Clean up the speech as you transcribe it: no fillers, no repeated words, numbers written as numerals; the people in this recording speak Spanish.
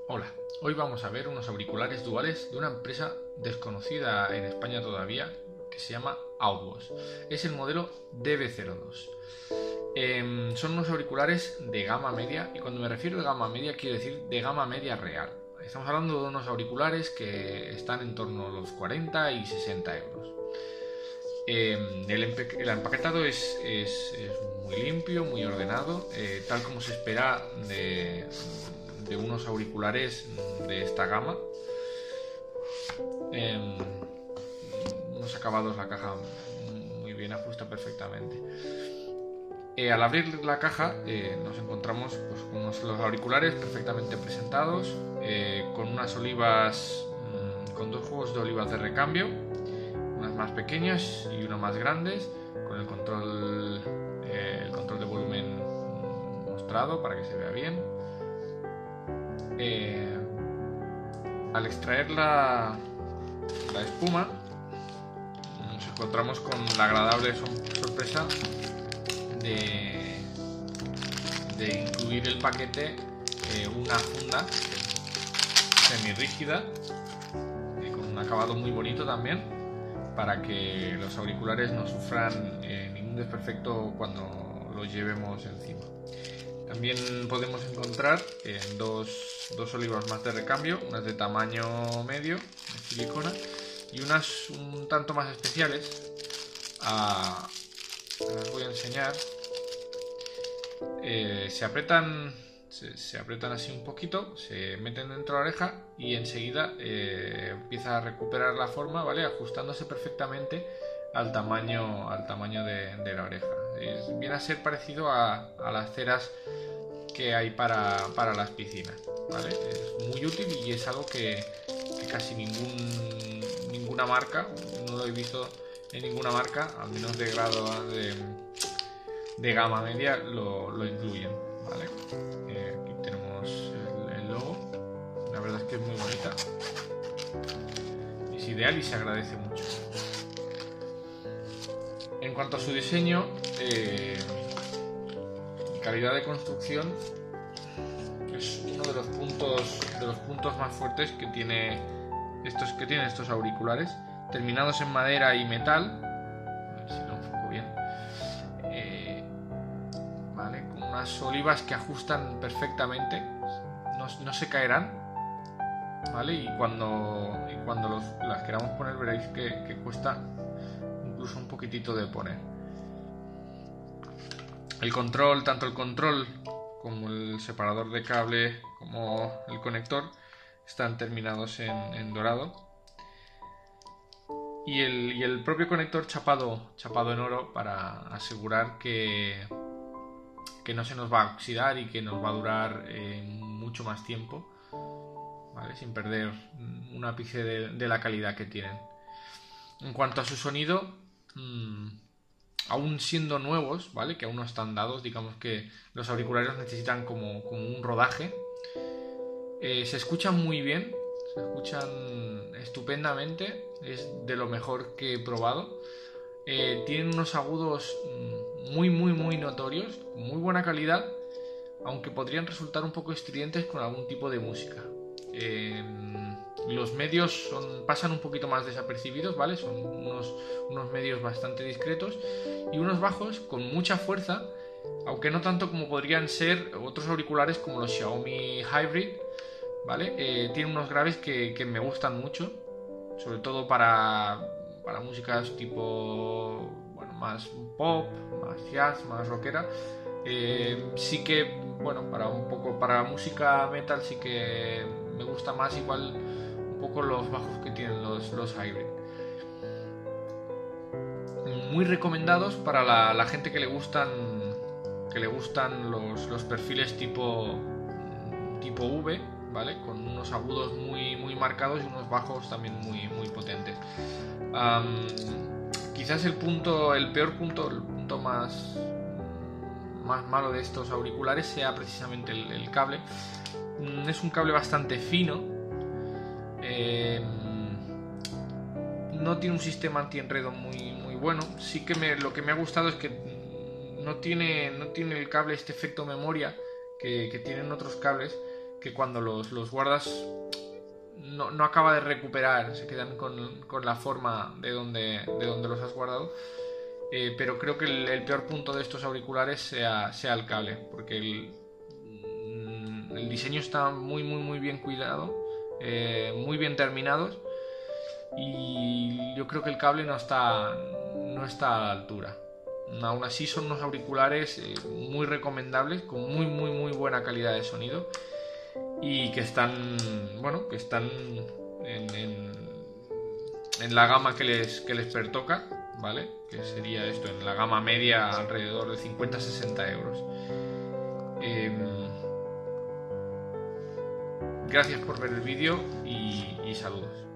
Hola, hoy vamos a ver unos auriculares duales de una empresa desconocida en España todavía que se llama Outbox. Es el modelo DB02. Son unos auriculares de gama media, y cuando me refiero de gama media quiero decir de gama media real. Estamos hablando de unos auriculares que están en torno a los 40 y 60 euros. El empaquetado es muy limpio, muy ordenado, tal como se espera de unos auriculares de esta gama. Unos acabados, la caja muy bien, ajusta perfectamente. Al abrir la caja nos encontramos pues, con los auriculares perfectamente presentados, con unas olivas, con dos juegos de olivas de recambio, unas más pequeñas y unas más grandes, con el control de volumen mostrado para que se vea bien. Al extraer la espuma nos encontramos con la agradable sorpresa de incluir el paquete una funda semirrígida con un acabado muy bonito también, para que los auriculares no sufran ningún desperfecto cuando los llevemos encima. También podemos encontrar dos olivas más de recambio, unas de tamaño medio, de silicona, y unas un tanto más especiales. Las voy a enseñar. Se aprietan así un poquito, se meten dentro de la oreja y enseguida empieza a recuperar la forma, ¿vale? Ajustándose perfectamente al tamaño de la oreja. Viene a ser parecido a las ceras que hay para las piscinas, ¿vale? Es muy útil y es algo que casi ninguna marca, no lo he visto en ninguna marca, al menos de grado de gama media, lo incluyen, ¿vale? Aquí tenemos el logo, la verdad es que es muy bonita, es ideal y se agradece mucho. En cuanto a su diseño, calidad de construcción, es uno de los puntos más fuertes que tienen estos auriculares, terminados en madera y metal. A ver si lo enfoco bien. Vale, con unas olivas que ajustan perfectamente, no se caerán, ¿vale? Y cuando las queramos poner veréis que cuesta incluso un poquitito de poner. Tanto el control como el separador de cable como el conector están terminados en dorado, y el propio conector chapado en oro, para asegurar que no se nos va a oxidar y que nos va a durar mucho más tiempo, ¿vale? Sin perder un ápice de la calidad que tienen. En cuanto a su sonido, aún siendo nuevos, ¿vale? Que aún no están dados, digamos que los auriculares necesitan como un rodaje. Se escuchan muy bien, se escuchan estupendamente, es de lo mejor que he probado. Tienen unos agudos muy notorios, con muy buena calidad, aunque podrían resultar un poco estridentes con algún tipo de música. Los medios pasan un poquito más desapercibidos, ¿vale? Son unos medios bastante discretos, y unos bajos con mucha fuerza, aunque no tanto como podrían ser otros auriculares como los Xiaomi Hybrid, ¿vale? Tienen unos graves que me gustan mucho, sobre todo para músicas tipo, bueno, más pop, más jazz, más rockera. Sí que, bueno, para música metal sí que me gusta más igual un poco los bajos que tienen los Hybrid. Muy recomendados para la gente que le gustan los perfiles tipo V, ¿vale? Con unos agudos muy marcados y unos bajos también muy potentes. Quizás el peor punto, el punto más malo de estos auriculares sea precisamente el cable. Es un cable bastante fino, no tiene un sistema anti-enredo muy bueno. Sí que lo que me ha gustado es que no tiene el cable este efecto memoria que tienen otros cables, que cuando los guardas no acaba de recuperar, se quedan con la forma de donde los has guardado. Pero creo que el peor punto de estos auriculares sea el cable, porque el diseño está muy bien cuidado, muy bien terminados, y yo creo que el cable no está a la altura. Aún así son unos auriculares muy recomendables, con muy buena calidad de sonido, y que están en la gama que les pertoca, ¿vale? Que sería esto, en la gama media alrededor de 50-60 euros. Gracias por ver el vídeo y saludos.